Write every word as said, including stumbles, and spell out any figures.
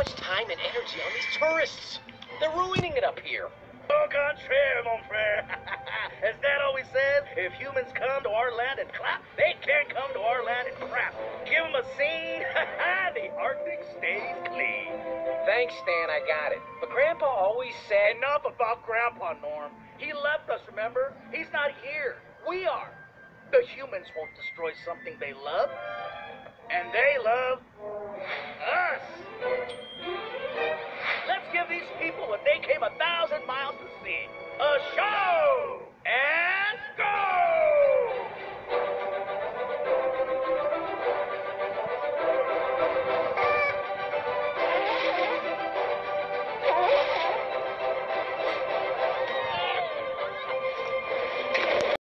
much time and energy on these tourists. They're ruining it up here. Au contraire, mon frère. As Dad always says, if humans come to our land and clap, they can't come to our land and crap. Give them a scene, the Arctic stays clean. Thanks, Stan, I got it. But Grandpa always said... Enough about Grandpa, Norm. He left us, remember? He's not here. We are. The humans won't destroy something they love. And they love us. Let's give these people what they came a thousand miles to see. A show! And go!